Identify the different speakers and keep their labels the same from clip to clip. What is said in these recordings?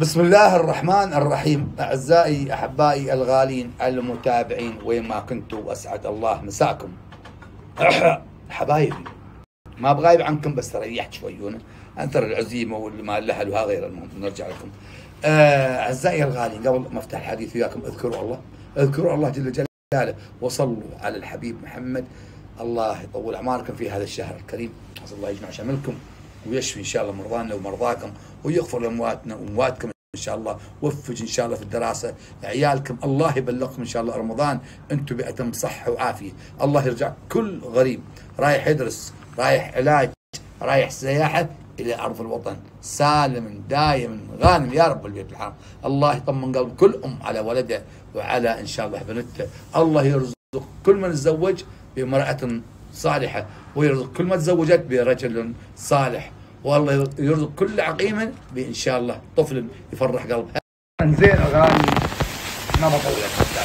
Speaker 1: بسم الله الرحمن الرحيم. أعزائي أحبائي الغالين المتابعين وين ما كنتوا، أسعد الله مساكم. حبايبي ما بغايب عنكم، بس ريحت شوي أنثر العزيمة والمال الأهل وها غير. المهم نرجع لكم. أعزائي الغالين، قبل ما أفتح الحديث وياكم اذكروا الله، اذكروا الله جل جلاله، وصلوا على الحبيب محمد. الله يطول أعماركم في هذا الشهر الكريم، أسأل الله يجمع شملكم ويشفي إن شاء الله مرضانا ومرضاكم، ويغفر لأمواتنا وأمواتكم إن شاء الله، وفج إن شاء الله في الدراسة عيالكم، الله يبلغكم إن شاء الله رمضان أنتم بأتم صحة وعافية. الله يرجع كل غريب رايح يدرس، رايح علاج، رايح سياحة إلى أرض الوطن سالم دايم غانم يا رب البيت الحرام. الله يطمن قلب كل أم على ولده وعلى إن شاء الله بنته. الله يرزق كل من تزوج بامرأة صالحة، ويرزق كل ما تزوجت برجل صالح، والله يرزق كل عقيم بإن شاء الله طفل يفرح قلبها. زين أغاني ما بطول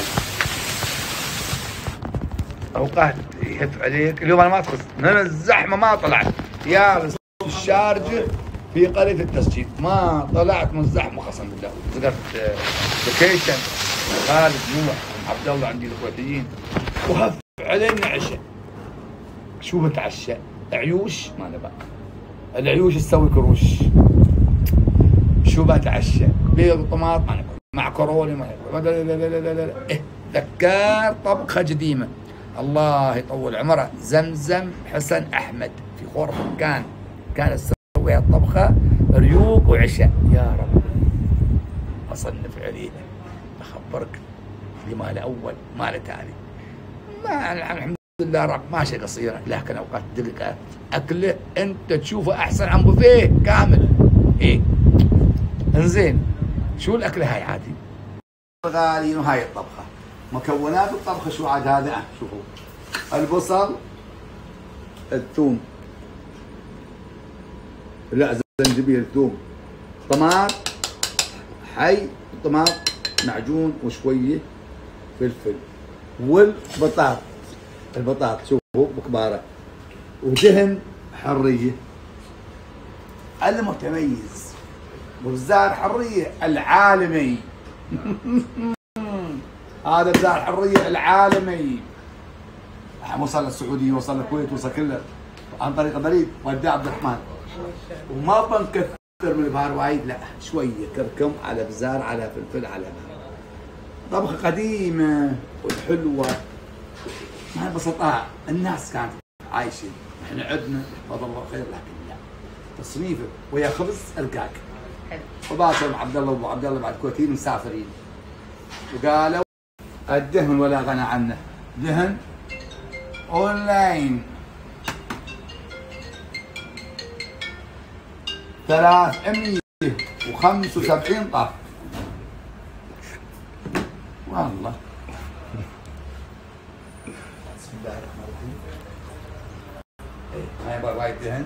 Speaker 1: أوقات يهف عليك. اليوم أنا ما أدخل من الزحمة، ما طلعت يا الشارجة في قرية التسجيل، ما طلعت من الزحمة قسم بالله. ذكرت لوكيشن خالد نوح عبد الله عندي الكويتيين، وهف علينا عشاء. شو بتعشى؟ عيوش ما نبغى، العيوش تسوي كروش. شو بتعشى؟ بيض وطماط ما نبغى، معكروني ما نبغى، لا إيه ذكار طبخة قديمة الله يطول عمره. زمزم حسن أحمد في غرفة كانت تسوي الطبخة ريوق وعشاء. يا رب أصنف علينا، أخبرك اللي ماله أول ماله ثاني. ما الحمد لله رب ماشي قصيرة، لكن أوقات تلقى أكله أنت تشوفه أحسن عن بوفيه كامل. إيه إنزين، شو الأكلة هاي عادي؟ غاليين. وهاي الطبخة، مكونات الطبخة شو عاد هذا؟ شوفوا: البصل، الثوم، لا زنجبيل، ثوم، طماط حي، طماط معجون، وشوية فلفل، والبطاط، البطاط شوفوا بكبارة، ودهن حرية. المتميز بزار حرية العالمي. هذا بزار حرية العالمي، وصل السعودية، وصل الكويت، وصل كله عن طريق البريد وداع عبد الرحمن. وما بنكثر من البهار وايد، لا شوية كركم على بزار على فلفل على بهار. طبخة قديمة والحلوة مع بسطاء الناس كانت عايشين. احنا عندنا فضل الله خير، لكن لا تصنيفه ويا خبز القاك. وباسل عبد الله وابو عبد الله بعد كويتيين مسافرين، وقالوا الدهن ولا غنى عنه، دهن اونلاين 375 طاف والله. بسم الله الرحمن الرحيم. ما يبغى وايد دهن.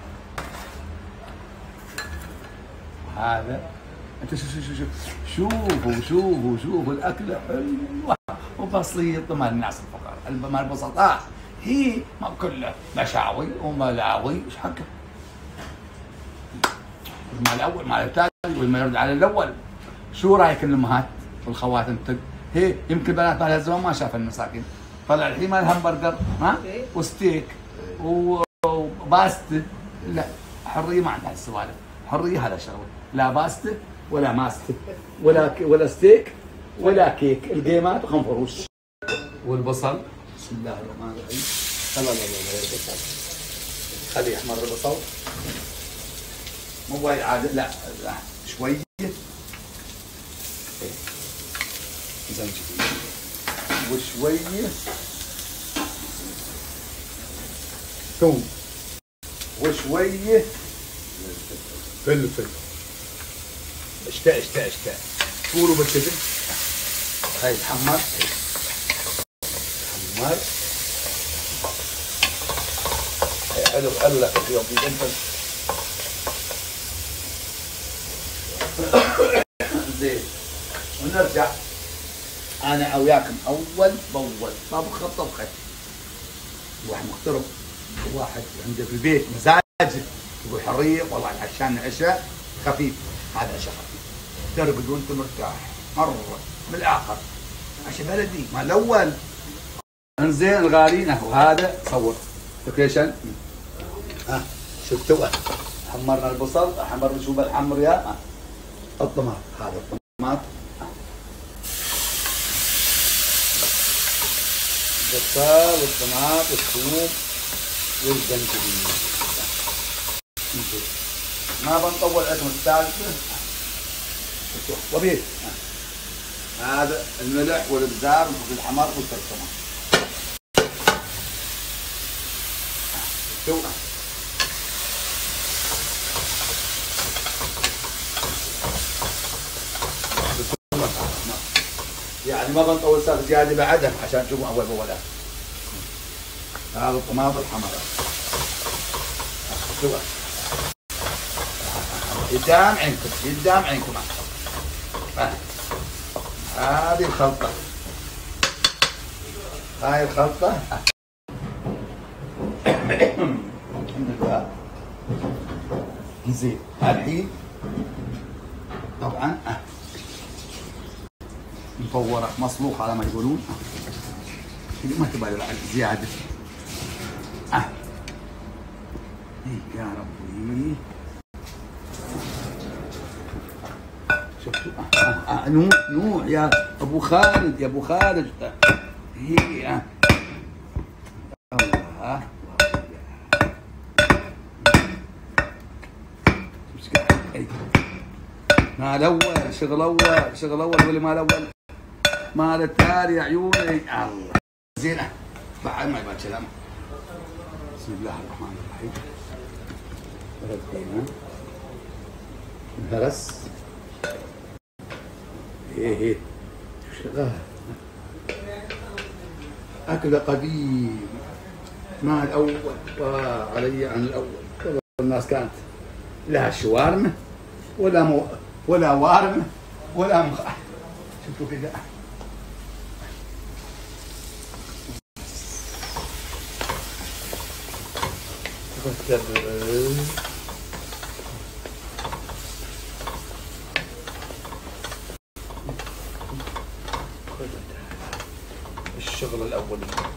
Speaker 1: هذا انت شوفوا الاكله حلوه وبسيطه مال الناس الفقراء، مال البسطاء. هي ما كله مشاوي وملاوي. ايش حقه؟ المال الاول مال الثاني، والما يرد على الاول. شو رايك الامهات والخواتم؟ هي يمكن بنات مالها زمان ما شاف المساكين، طلع الحين مال همبرجر ها وستيك وباستة. لا حريه ما عندها السوالف، حريه هذا شغله، لا باستة ولا ماستة ولا ستيك ولا كيك، القيمات وخنفروش. والبصل بسم الله الرحمن الرحيم. لا خليه يحمر البصل، مو وايد عادي، لا شويه زنجبيل وشويه ثوم وشويه فلفل. اشتاء فولوا بالكذب. هاي تحمر حلو لك اليوم في فلفل. زين، ونرجع انا وياكم اول باول طبخه. واحد مغترب، واحد عنده في البيت مزاج يقول حريه والله عشان عشاء خفيف. هذا عشاء خفيف. ترقد وانت مرتاح مره من الاخر. عشان بلدي مال الاول. انزين الغالين اهو هذا صور لوكيشن. شفتوا حمرنا البصل، حمرنا شو بالحمر يا الطماط. هذا الطماط البصل والطماط والثوم والزنجبيل. ما بنطول عليكم الثالثة. وبيه هذا الملح والابزار والفلفل الحمر والكركمة. شو يعني ما بنطول صار زياده بعدها عشان تشوفوا اول باول. هذا الطماطم الحمراء شوفوا قدام عينكم قدام عينكم. هذه الخلطه هاي الخلطه. الحمد لله. زين الحين طبعا مفورة مصلوخة على ما يقولون. ما تبالي بعد زيادة. يا ربي شفتوا نوع يا ابو خالد يا ابو خالد. هي الله ما الاول شغل اول شغل اول واللي ما الاول مال التالي يا عيوني. الله زينه بعد ما يبان كلام. بسم الله الرحمن الرحيم. ردينا الهرس. ايه شغال اكله قديم ما الاول وعلي عن الاول. الناس كانت لا شوارمه ولا وارمه ولا شفتوا كذا. الشغل الاول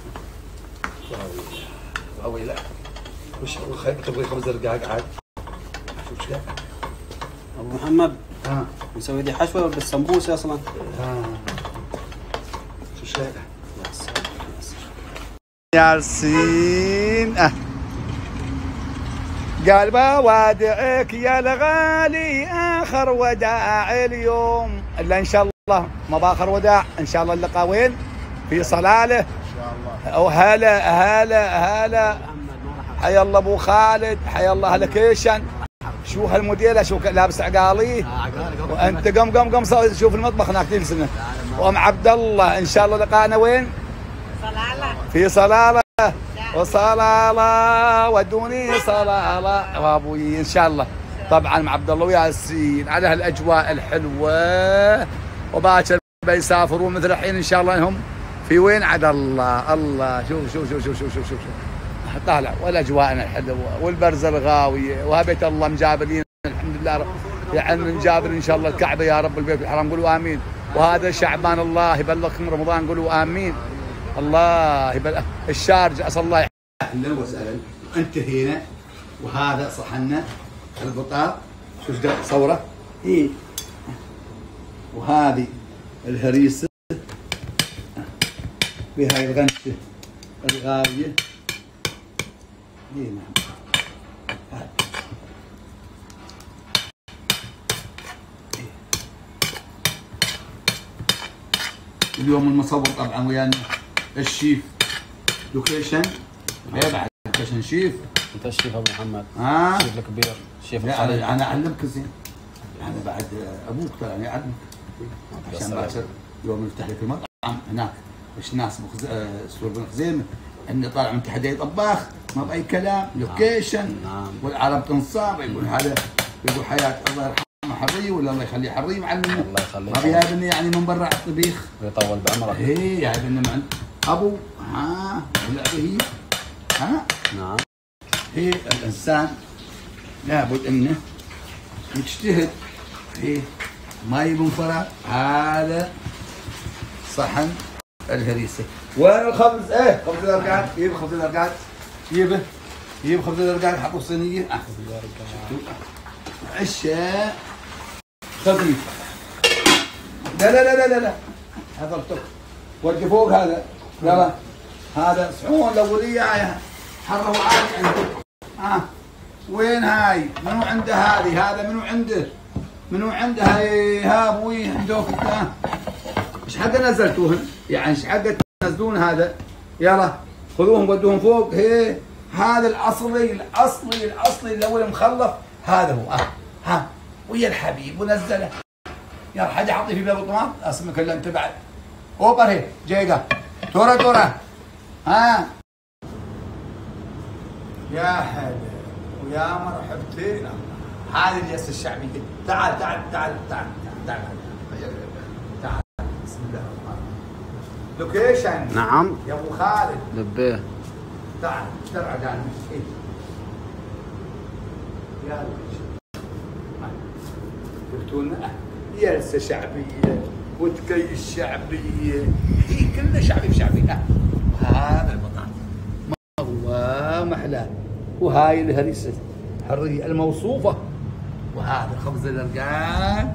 Speaker 1: راوي لا وش تبغي خبز رقاق عاد. شوف شو
Speaker 2: ابو محمد نسوي دي حشوه بالسمبوسه اصلا.
Speaker 1: شو شو ياسين. قال بوادعك يا الغالي اخر وداع اليوم. الا ان شاء الله ما باخر وداع ان شاء الله. اللقاء وين؟ في صلاله ان شاء الله. وهلا حيا الله ابو خالد حيا الله هلكيشن. شو هالموديل شو لابس عقالي وانت قم شوف المطبخ هناك تلسنه. وام عبد الله ان شاء الله لقانا وين؟ صلاله. في صلاله وصلاله ودوني صلاله وابوي ان شاء الله. طبعا مع عبد الله وياسين على هالاجواء الحلوه. وباكر بيسافرون مثل الحين ان شاء الله انهم في وين عد الله. شوف طالع والاجواءنا الحلوه والبرزه الغاويه وهبيت الله مجابلين الحمد لله. يعني نجابر ان شاء الله الكعبه يا رب البيت الحرام قولوا امين. وهذا شعبان الله يبلغكم رمضان قولوا امين. الله يبلغ الشارجه اسال الله اهلا وسهلا. انتهينا وهذا صحنا البطاط. شوف صوره ايه. وهذه الهريسه بهاي الغنشه الغاويه. ايه نعم. اليوم المصور طبعا ويانا الشيف لوكيشن. بعد لوكيشن شيف.
Speaker 2: انت الشيف ابو محمد. الشيف الكبير الشيف
Speaker 1: الخليل. انا اعلمك زين. انا بعد ابوك ترى انا اعلمك عشان باكر يوم نفتح لك المطعم هناك. مش ناس سور بن خزيمه اني طالع من تحدي طباخ ما باي كلام. لوكيشن والعرب تنصاب يقول هذا يقول حياه الله يرحمه حريه ولا الله يخليه حريه معلمنا.
Speaker 2: الله يخليه. ما
Speaker 1: بيجيبني يعني من برا على الطبيخ
Speaker 2: ويطول بعمرك.
Speaker 1: ايه جايبني من ابو اللعبه هي
Speaker 2: نعم.
Speaker 1: هي الانسان لابد انه يجتهد في ما يبون فرع. هذا صحن الهريسه. وين الخبز؟ ايه خبز الارقاد. جيب خبز الارقاد. جيبه. جيب خبز الارقاد حطوا الصينيه. عشاء خفيف. لا لا لا لا لا حضرتك وجه فوق هذا. يلا هذا صحون الاوليه هاي حروا عادي عندك. وين هاي؟ منو عنده هذه؟ هذا منو عنده؟ منو عنده هاي؟ ها ابوي عندك انت. ايش حق نزلتوهن؟ يعني ايش حق تنزلون هذا؟ يلا خذوهم ودوهم فوق. هي هذا الاصلي الاصلي الاصلي الاول مخلف. هذا هو. ها ويا الحبيب ونزله. يلا حد يحطي في باب الطماط اسمك الا انت بعد. اوبر هي جيجا تورا تورا. ها يا حلو ويا مرحبتين. هذه الياسة الشعبية. تعال تعال تعال تعال تعال تعال. بسم الله الرحمن الرحيم. لوكيشن.
Speaker 2: نعم
Speaker 1: يا ابو خالد.
Speaker 2: لبيه.
Speaker 1: تعال درع قال يا لوكيشن. قلتوا لنا ياسة شعبية وتكي الشعبية. هي كلها شعبي بشعبي. هذا البطاطا ما محلاه. وهاي الهريسة حرية الموصوفة. وهذا خبز الارقاق.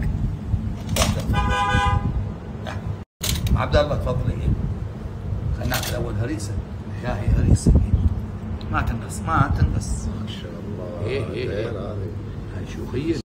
Speaker 1: عبد الله تفضلي. خلينا ناكل اول هريسة. يا هي هريسة ما تنقص ما تنقص.
Speaker 3: ما شاء الله.
Speaker 1: ايه هاي شوخية.